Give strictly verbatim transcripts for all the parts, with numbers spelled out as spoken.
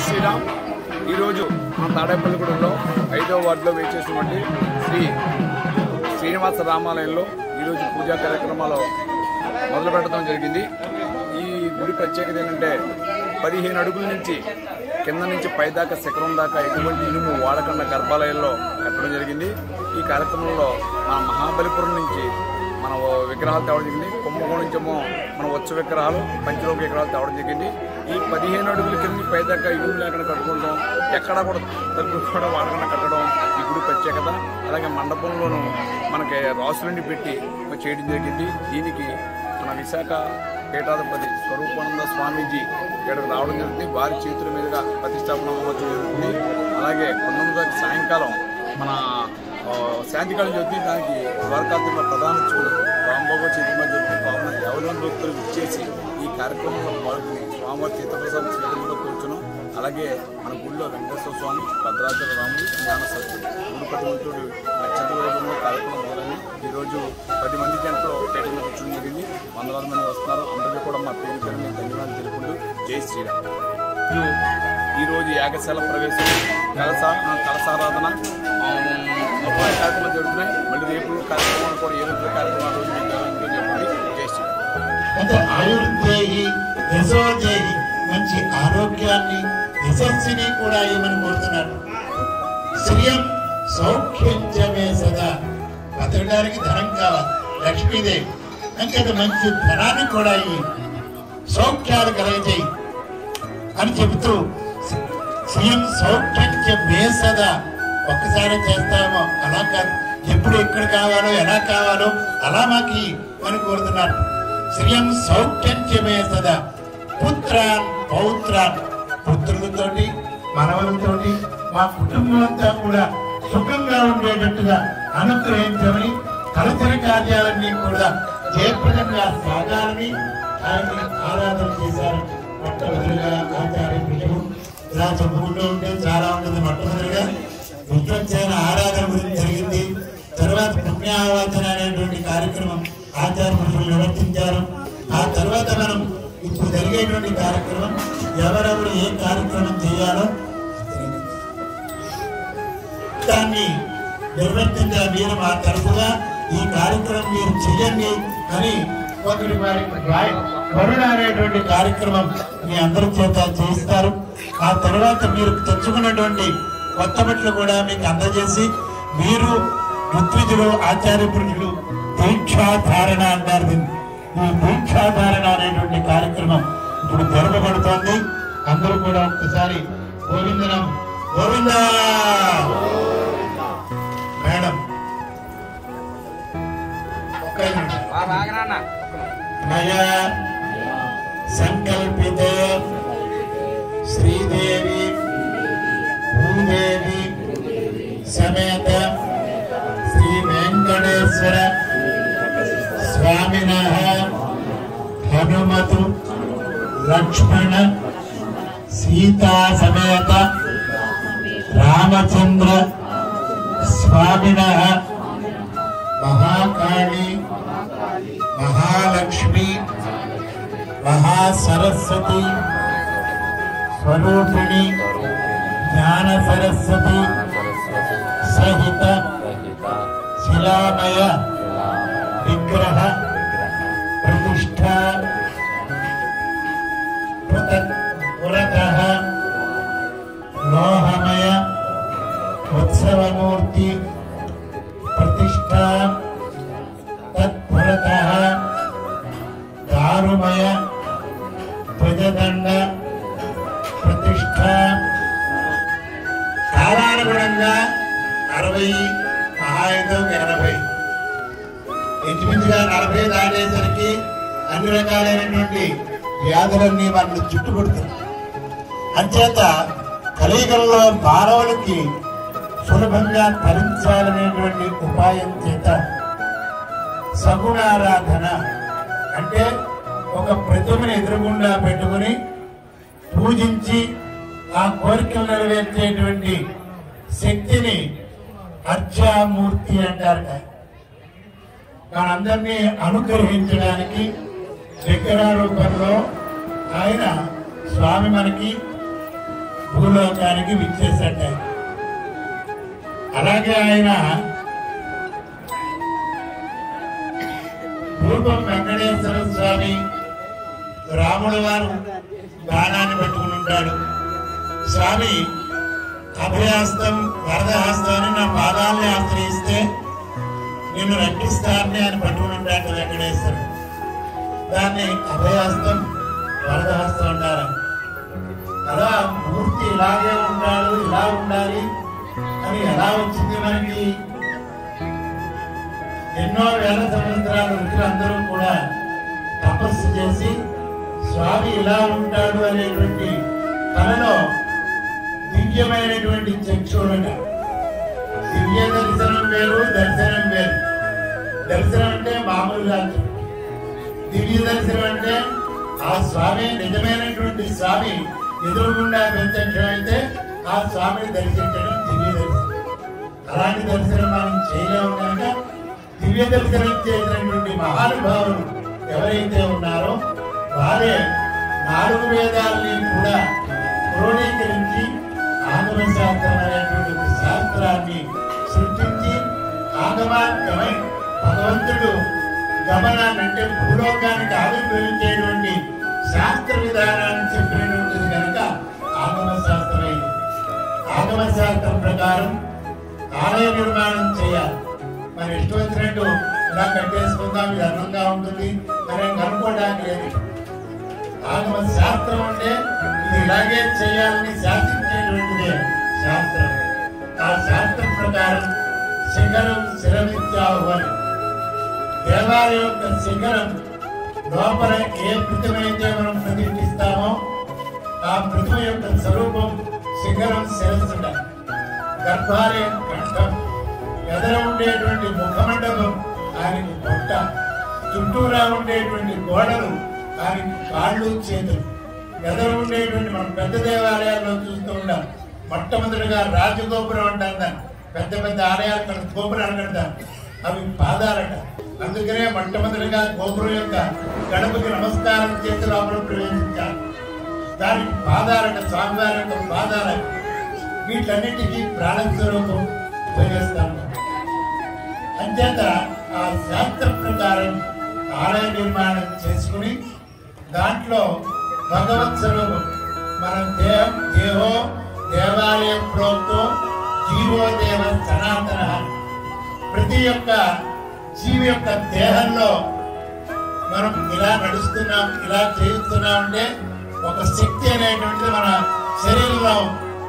శ్రీరామ్. ఈరోజు మన తాడేపల్లిగూడెంలో ఐదవ వార్డులో వేచేసినటువంటి శ్రీ శ్రీనివాస రామాలయంలో ఈరోజు పూజా కార్యక్రమాలు మొదలు పెట్టడం జరిగింది. ఈ గుడి ప్రత్యేకత ఏంటంటే పదిహేను అడుగుల నుంచి కింద నుంచి పైదాకా శిఖరం దాకా ఎటువంటి ఇనుము వాడకుండా గర్భాలయంలో కట్టడం జరిగింది. ఈ కార్యక్రమంలో మన మహాబలిపురం నుంచి మన విగ్రహాలు తేవడం జరిగింది. కుంభకోణం నుంచేమో మన వచ్చ విగ్రహాలు పంచలోక విగ్రహాలు తేవడం జరిగింది. ఈ పదిహేను అడుగుల కింద పైదాకా ఇనుము లేకుండా కట్టుకుంటాం, ఎక్కడా కూడా తలుపులు కూడా వాడకుండా కట్టడం ఈ గుడి ప్రత్యేకత. అలాగే మండపంలోనూ మనకి రాసులని పెట్టి చేయడం జరిగింది. దీనికి మన విశాఖ పీఠాధిపతి స్వరూపానంద స్వామీజీ ఇక్కడికి రావడం జరుగుతుంది. వారి చేతుల మీదుగా ప్రతిష్టాపన మహోత్సవం జరుగుతుంది. అలాగే పంతొమ్మిది తారీఖు సాయంకాలం మన శాంతికాలం జరుగుతుంది. దానికి ద్వారకాతిలో ప్రధాన చూడు రాంబాబు చేతి మీద జరుగుతుంది. కావున ఎవరైనా భక్తులు ఇచ్చేసి ఈ కార్యక్రమంలో పాల్గొని స్వామివారి తీర్థప్రసాద స్వీకరణలో కూర్చున్నాం. అలాగే మన గుడిలో వెంకటేశ్వర స్వామి, భద్రాచల రాముడు, జ్ఞాన సరస్వతి గుడి పతిమంతుడు నక్షత్ర వైభవంలో కార్యక్రమం మొదలైంది. ఈరోజు పది మంది జంటలో పేటలో కూర్చొని జరిగింది. వందలాది మంది వస్తున్నారు. అందరికీ కూడా మా పేరు పేరుని ధన్యవాదాలు తెలుపుకుంటూ జై శ్రీరామ్. ఈరోజు యాగశాల ప్రవేశం, కలస కలసారాధన మొత్తం కార్యక్రమాలు జరుగుతున్నాయి. మళ్ళీ రేపు కార్యక్రమాలు కూడా ఏ రోజు కార్యక్రమాలు జై శ్రీరామ్. అంటే ఆయుర్దేహి యశోదేహి మంచి ఆరోగ్యాన్ని యశస్సుని కూడా ఏమని కోరుతున్నారు. శ్రియం సౌఖ్యంచమే సదా. బతకడానికి ధనం కావాలి, లక్ష్మీదేవి అంచేత మంచి ధనాన్ని కూడా ఈ సౌఖ్యాలు కలగజేయి అని చెబుతూ శ్రియం సౌఖ్యంచ మే సదా. ఒక్కసారి చేస్తామో అలా కాదు, ఎప్పుడు ఎక్కడ కావాలో ఎలా కావాలో అలా మాకి అని కోరుతున్నారు. శ్రియం సౌఖ్యంచమే సదా. పుత్రాన్ పౌత్రాన్, పుత్రులతోటి మనవలతోటి మా కుటుంబం అంతా కూడా సుఖంగా ఉండేటట్టుగా అనుగ్రహించమని, కలచర కార్యాలన్నీ కూడా జయప్రదంగా సాగాలని ఆయన ఆరాధన చేశారు. మొట్టమొదటిగా ఆచార్య పీఠము ఇలా చెప్పుకుంటూ ఉంటే చాలా ఉంటుంది. మొట్టమొదటిగా విశ్వసేన ఆరాధన గురించి జరిగింది. తర్వాత పుణ్యావాచన అనేటువంటి కార్యక్రమం ఆచార్య పురుషులు నిర్వర్తించారు. ఆ తర్వాత మనం ఇప్పుడు జరిగేటువంటి కార్యక్రమం ఎవరెవరు ఏ కార్యక్రమం చేయాలో దాన్ని నిర్వర్తించాలి. మీరు మా తరఫుగా ఈ కార్యక్రమం మీరు చెయ్యండి అని ఒకటి వారి వరుణ అనేటువంటి కార్యక్రమం మీ అందరి చేత చేస్తారు. ఆ తర్వాత మీరు తెచ్చుకున్నటువంటి కొత్త బట్టలు కూడా మీకు అందజేసి మీరు ఋత్విజులు ఆచార్య పురుషులు దీక్షాధారణ అంటారు. ఈ దీక్షాధారణ అనేటువంటి కార్యక్రమం ఇప్పుడు జరగబడుతోంది. అందరూ కూడా ఒక్కసారి గోవిందనం గోవింద. మేడం మయా సంకల్పితే శ్రీదేవి భూదేవి సమేత శ్రీ వెంకటేశ్వర స్వామినః హనుమతు లక్ష్మణ సీతా సమేత రామచంద్ర స్వామినః మహాకాళి మహాలక్ష్మి మహాసరస్వతి స్వరూపిణి జ్ఞాన సరస్వతి సహిత శిలామయ విగ్రహ ప్రతిష్ఠ పురతః లోహమయ ఉత్సవమూర్తి ప్రతిష్ఠ తత్పురతః దారుమయ ధ్వజదండ ప్రతిష్ఠ. కాలానుగుణంగా అరవై మహాయుధం ఎనభై ఇంచుమించుగా నలభై దాటేసరికి అన్ని రకాలైనటువంటి వ్యాధులన్నీ మనల్ని చుట్టుముడుతాయి. అంచేత కలియుగంలో మానవులకి సులభంగా తరించాలనేటువంటి ఉపాయం చేత సగుణారాధన అంటే ఒక ప్రతిమని ఎదురుగుండా పెట్టుకుని పూజించి ఆ కోరికలు నెరవేర్చేటువంటి శక్తిని అర్చామూర్తి అంటారట. మనందరినీ అనుగ్రహించడానికి విగ్రహ రూపంలో ఆయన స్వామి మనకి భూలోకానికి విచ్చేసట. అలాగే ఆయన రూపం వెంకటేశ్వర స్వామి రాముడు వారు బాణాన్ని పట్టుకుని ఉంటాడు. స్వామి అభయహస్తం వరదహస్తాన్ని నా పాదాలని ఆశ్రయిస్తే నిన్ను రక్షిస్తానని ఆయన పట్టుకుని ఉంటాడు వెంకటేశ్వరుడు. దాన్ని అభయహస్తం వరదహస్తం అంటారు. అలా మూర్తి ఇలాగే ఉంటాడు, ఇలా ఉండాలి అని ఎలా వచ్చింది మనకి? ఎన్నో వేల సంవత్సరాల ఋషులందరూ కూడా తపస్సు చేసి స్వామి ఇలా ఉంటాడు అనేటువంటి కళలో దివ్యమైనటువంటి చక్షువులట. దివ్య దర్శనం వేరు, దర్శనం వేరు. దర్శనం అంటే మామూలుగా, దివ్య దర్శనం అంటే ఆ స్వామి నిజమైనటువంటి స్వామి ఎదురుగుండా ప్రత్యక్షమైతే ఆ స్వామిని దర్శించడం దివ్య దర్శనం. అలాంటి దర్శనం మనం చేయలేము కనుక దివ్య దర్శనం చేసినటువంటి మహానుభావులు ఎవరైతే ఉన్నారో వారే నాలుగు వేదాలని కూడా క్రోడీకరించి ఆగమ శాస్త్రం అనేటువంటి శాస్త్రాన్ని సృష్టించి ఆగమాగమై భగవంతుడు గమనాన్ని అంటే భూలోకానికి ఆవిర్భవించేటువంటి శాస్త్ర విధానాన్ని చెప్పినటువంటిది కనుక ఆగమ శాస్త్రమైంది. ఆగమ శాస్త్రం ప్రకారం ఆలయ నిర్మాణం చేయాలి. మన ఇష్టం వచ్చినట్టు ఇలా కట్టేసుకుందాం, ఇది అందంగా ఉంటుంది మనం కనుక్కోవడానికి లేదు. ఆగమ శాస్త్రం అంటే ఇది ఇలాగే చేయాలని శాసించేటువంటిదే శాస్త్రం. ఆ శాస్త్రం ప్రకారం శిఖరం శిరమిత్యాహు అని దేవాలయం యొక్క శిఖరం లోపల ఏ ప్రతిమైతే మనం ప్రతిష్ఠిస్తామో ఆ ప్రతిమ యొక్క స్వరూపం శిఖరం శిరస్సుట. గర్భాలయం కంఠం, ఎదర ఉండేటువంటి ముఖమండపం ఆయనకు పొట్ట, చుట్టూరా ఉండేటువంటి గోడలు ఆయనకి కాళ్ళు చేతులు. ఎదర ఉండేటువంటి మనం పెద్ద దేవాలయాల్లో చూస్తూ ఉంటాం. మొట్టమొదటిగా రాజగోపురం అంటాం దాన్ని. పెద్ద పెద్ద ఆలయాలు అక్కడ గోపురాలు కడతాం, అవి పాదాలట. అందుకనే మొట్టమొదటిగా గోపురం యొక్క గడపకి నమస్కారం చేసి లోపల ప్రవేశించాలి. దానికి పాదాలట, స్వామివారి యొక్క పాదాల. వీటన్నిటికీ ప్రాణస్వరూపం ఉపయోగిస్తాం. అంచేత ఆ శాస్త్ర ప్రకారం ఆలయ నిర్మాణం చేసుకుని దాంట్లో భగవత్ స్వరూపం మన దేహం దేహో దేవాలయ ప్రోక్తో జీవో దేవ సనాతన. ప్రతి ఒక్క జీవి యొక్క దేహంలో మనం ఇలా నడుస్తున్నాం, ఇలా చేస్తున్నాం అంటే ఒక శక్తి అనేటువంటిది మన శరీరంలో.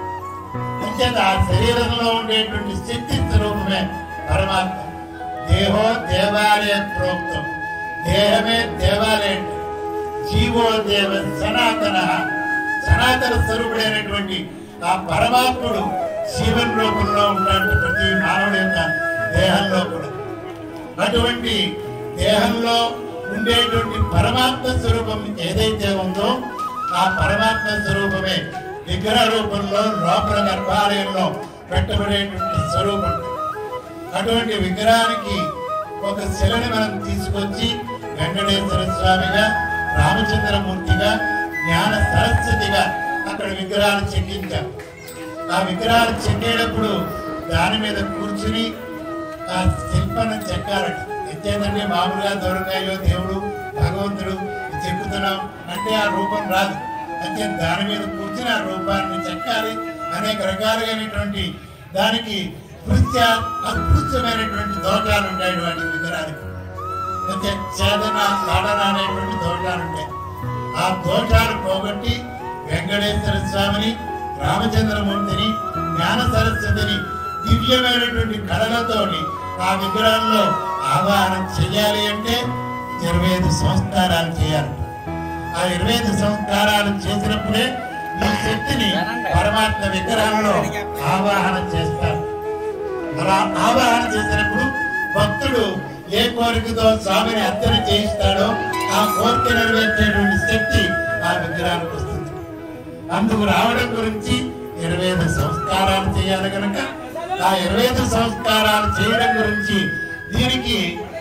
అంచేత ఆ శరీరంలో ఉండేటువంటి శక్తి స్వరూపమే పరమాత్మ. దేహో దేవాలయ ప్రోక్తం, దేహమే దేవాలయం. జీవో దేవ సనాతన, సనాతన స్వరూపుడైనటువంటి ఆ పరమాత్ముడు జీవన్ రూపంలో ఉంటాడు ప్రతి మానవుడి యొక్క దేహంలో కూడా. అటువంటి దేహంలో ఉండేటువంటి పరమాత్మ స్వరూపం ఏదైతే ఉందో ఆ పరమాత్మ స్వరూపమే విగ్రహ రూపంలో లోపల గర్భాలయంలో పెట్టబడేటువంటి స్వరూపం. అటువంటి విగ్రహానికి ఒక శిలని మనం తీసుకొచ్చి వెంకటేశ్వర స్వామిగా, రామచంద్రమూర్తిగా, జ్ఞాన సరస్వతిగా అక్కడ విగ్రహాలు చెక్కించాం. ఆ విగ్రహాలు చెక్కేటప్పుడు దాని మీద కూర్చుని ఆ శిల్పాన్ని చెక్కారట. ఎత్తేదంటే మామూలుగా దొరకాయో దేవుడు భగవంతుడు చెక్కుతున్నాం అంటే ఆ రూపం రాదు. అంటే దాని మీద కూర్చుని ఆ రూపాన్ని చెక్కాలి. అనేక రకాలైనటువంటి దానికి కృత్య అకృత్యమైనటువంటి దోషాలు ఉంటాయి వాటి విగ్రహానికి. అంటే ఛేదన సాధన అనేటువంటి దోషాలు ఉంటాయి. ఆ దోషాలు పోగొట్టి వెంకటేశ్వర స్వామిని, రామచంద్రమూర్తిని, జ్ఞాన సరస్వతిని దివ్యమైనటువంటి కళలతోటి ఆ విగ్రహంలో ఆవాహనం చేయాలి అంటే ఇరవై ఐదు సంస్కారాలు చేయాలి. ఆ ఇరవై ఐదు సంస్కారాలు చేసినప్పుడే ఈ శక్తిని పరమాత్మ విగ్రహంలో ఆవాహన చేస్తారు. అలా ఆవాహన చేసినప్పుడు భక్తుడు ఏ కోరికతో స్వామిని అర్చన చేయిస్తాడో ఆ కోరిక నెరవేర్చేటువంటి శక్తి ఆ విగ్రహానికి వస్తుంది. అందుకు రావడం గురించి ఇరవై ఐదు సంస్కారాలు చేయాలి కనుక ఆ ఇరవై ఐదు సంస్కారాలు చేయడం గురించి దీనికి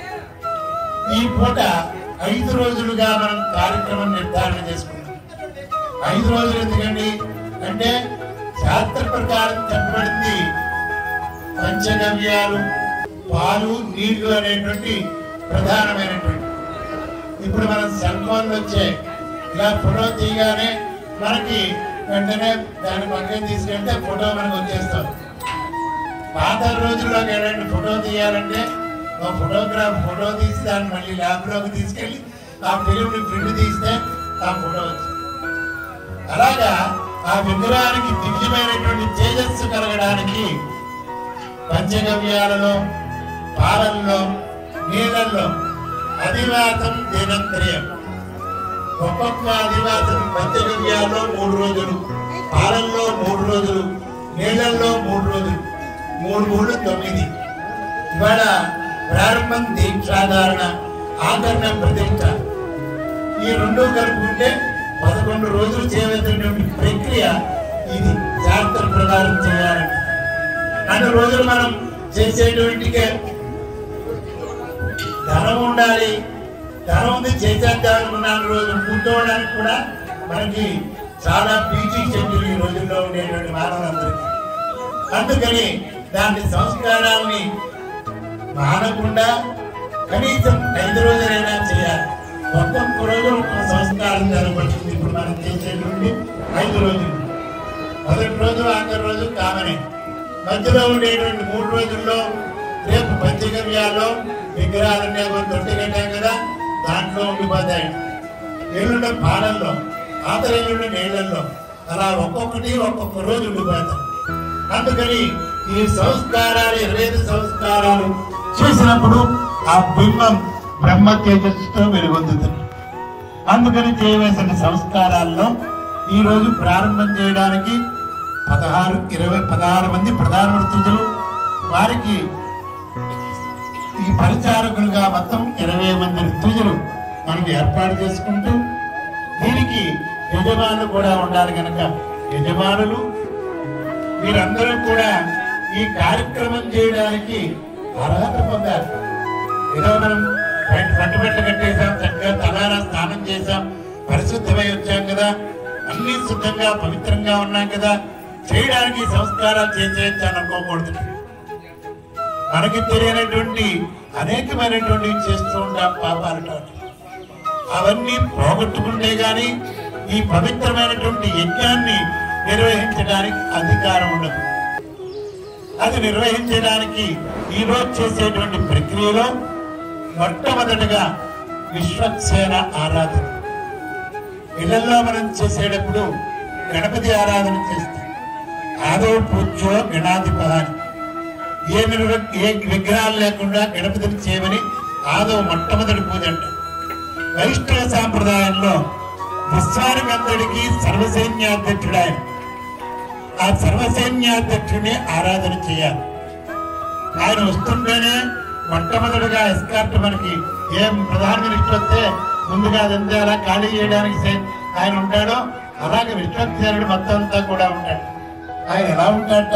ఈ పూట ఐదు రోజులుగా మనం కార్యక్రమం నిర్ధారణ చేసుకున్నాం. ఐదు రోజులు ఎందుకండి అంటే శాస్త్ర ప్రకారం చెప్పబడింది పంచగవ్యాలు, పాలు, నీళ్లు అనేటువంటి ప్రధానమైనటువంటి. ఇప్పుడు మనం సెల్ ఫోన్లు వచ్చాయి, ఇలా ఫోటో తీయగానే మనకి వెంటనే దాని పక్కన తీసుకెళ్తే ఫోటో మనకు వచ్చేస్తాం. పాత రోజుల్లోకి వెళ్ళండి, ఫోటో తీయాలంటే ఒక ఫోటోగ్రాఫ్ ఫోటో తీసి దాన్ని మళ్ళీ ల్యాబ్లోకి తీసుకెళ్ళి ఆ ఫిలింని ప్రింట్ తీస్తే ఆ ఫోటో వచ్చింది. అలాగా ఆ విగ్రహానికి దివ్యమైనటువంటి తేజస్సు కలగడానికి పంచగవ్యాలలో, పాలల్లో, నీళ్ళల్లో అధివాసం దినత్రయం. ఒక్కొక్క అధివాసం పంచగవ్యాల్లో మూడు రోజులు, పాలల్లో మూడు రోజులు, నీళ్ళల్లో మూడు రోజులు, మూడు మూడు తొమ్మిది. ఇవాళ ప్రారంభం దీక్షాధారణ, ఆచరణ ప్రతిష్ట, ఈ రెండు కలుపుకుంటే పదకొండు రోజులు చేయవలసినటువంటి ప్రక్రియ ఇది. శాస్త్ర ప్రకారం చేయాలంటే అన్ని రోజులు మనం చేసేటువంటి ధనం ఉండాలి. ధనం ఉంది చేసేద్దామని నాలుగు రోజులు కూర్చోవడానికి కూడా మనకి చాలా పీచీ చెట్లు ఈ రోజుల్లో ఉండేటువంటి మానవులందరికీ. అందుకని దాని సంస్కారాన్ని మానకుండా కనీసం ఐదు రోజులైనా చేయాలి. ఒక్కొక్క రోజు ఒక్కొక్క సంస్కారం జరగబడుతుంది. ఇప్పుడు మనం చేసేటువంటి ఐదు రోజులు, మొదటి రోజు ఆఖరి రోజు కామనే. మధ్యలో ఉండేటువంటి మూడు రోజుల్లో రేపు పంచగవ్యాల్లో విగ్రహాలన్నీ తొట్టి కట్టాం కదా, దాంట్లో ఉండిపోతాయి. ఎల్లుండ పాలల్లో, ఆతర ఎల్లుండ నీళ్లలో, అలా ఒక్కొక్కటి ఒక్కొక్క రోజు ఉండిపోతాయి. అందుకని ఈ సంస్కారాలు ఇరవై ఐదు సంస్కారాలు చేసినప్పుడు ఆ బింబం బ్రహ్మ తేజస్సుతో వెలుగొందుతుంది. అందుకని చేయవలసిన సంస్కారాల్లో ఈ రోజు ప్రారంభం చేయడానికి పదహారు ఇరవై పదహారు మంది ప్రధాన వృత్తులు, వారికి ఈ పరిచారకులుగా మొత్తం ఇరవై మంది ఋతుజులు మనం ఏర్పాటు చేసుకుంటూ, దీనికి యజమానులు కూడా ఉండాలి కనుక యజమానులు వీరందరూ కూడా ఈ కార్యక్రమం చేయడానికి అర్హత పొందారు. ఏదో మనం పట్టుబట్ట కట్టేసాం, చక్కగా తలారా స్నానం చేశాం, పరిశుద్ధమై వచ్చాం కదా, అన్ని శుద్ధంగా పవిత్రంగా ఉన్నాం కదా, చేయడానికి సంస్కారాలు చేసేయచ్చాను అనుకోకూడదు. మనకి తెలియనటువంటి అనేకమైనటువంటి చేస్తూ ఉంటాం పాపాలు. అవన్నీ పోగొట్టుకుంటే గాని ఈ పవిత్రమైనటువంటి యజ్ఞాన్ని నిర్వహించడానికి అధికారం ఉండదు. అది నిర్వహించడానికి ఈ రోజు చేసేటువంటి ప్రక్రియలో మొట్టమొదటిగా విశ్వక్సేన ఆరాధన. ఇళ్లలో మనం చేసేటప్పుడు గణపతి ఆరాధన చేస్తాం. ఆదో పూజ్యో గణాధిపతి, ఏ నిర్వ ఏ విగ్రహాలు లేకుండా గణపతిని చేయమని ఆదో మొట్టమొదటి పూజ అంట. వైష్ణవ సాంప్రదాయంలో విశ్వానికంతటికి సర్వసైన్యాధ్యక్షుడు ఆయన. ఆ సర్వసైన్యాధ్యక్షుడిని ఆరాధన చేయాలి. ఆయన వస్తుంటేనే మొట్టమొదటిగా ఎస్కార్ట్ మనకి ఏం ప్రధాన మినిస్టర్ వస్తే ముందుగా అదంతా అలా ఖాళీ చేయడానికి ఆయన ఉంటాడో అలాగే విశ్వక్సేనుడు మొత్తం అంతా కూడా ఉంటాడు. ఆయన ఎలా ఉంటాడట,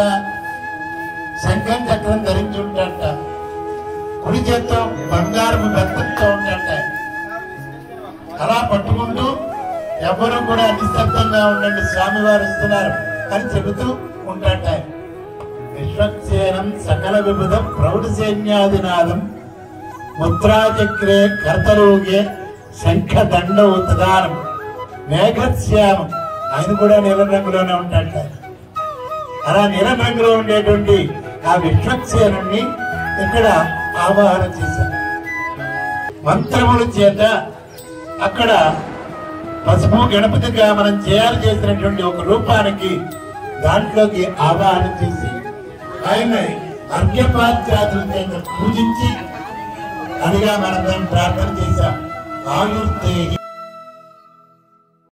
శంఖం చక్రం ధరించి ఉంటాడట, కుడి చేత్తో బంగారము బెత్తంతో ఉంటాడట. అలా పట్టుకుంటూ ఎవరు కూడా నిశ్శబ్దంగా ఉండండి, స్వామివారు వస్తున్నారు అని చెబుతూ ఉంటాడట. విశ్వక్సేనం సకల విబుధ ప్రౌఢ సైన్యాదినాదం ముద్రాచక్రే కర్తరోగే శంఖ దండ ఉత్తదానం మేఘశ్యామం. ఆయన కూడా నీలం రంగులోనే ఉంటాడట. అలా నీలం రంగులో ఉండేటువంటి ఆ విశ్వక్సేనుణ్ణి ఇక్కడ ఆవాహన చేశారు. మంత్రముల చేత అక్కడ పసుపు గణపతిగా మనం తయారు చేసినటువంటి ఒక రూపానికి దాంట్లోకి ఆవాహన చేసి ఆయన అర్ఘ్యపాత్యాదుల చేత పూజించి అదిగా మనం దాన్ని ప్రార్థన చేశాం. ఆయుర్తే